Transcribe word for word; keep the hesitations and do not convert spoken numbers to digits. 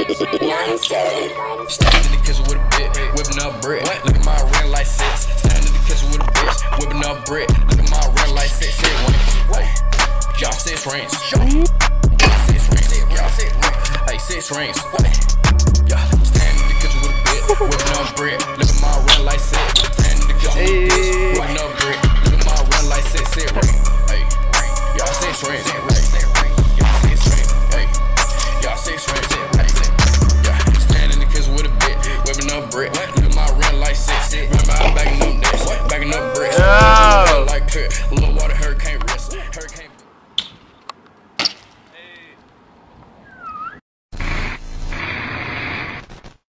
Standing in the kitchen with a bitch, whipping up bread. Look at my ring like six. Standing in the kitchen with a bitch, whipping up bread. Look at my ring like six. Six rings. Y'all six rings. Six rings. Y'all six rings. Hey, six rings. Y'all standing in the kitchen with a bitch, whipping up bread. Look at my ring like six. Standing in the kitchen with a bitch, whipping up bread. Look at my ring like six. Six rings. Hey, y'all six rings. Y'all six rings. Hey, y'all six rings. With a bit, whipping up brick. Look at my rent like six. Remember I backing up this, backing up bricks. Like pit.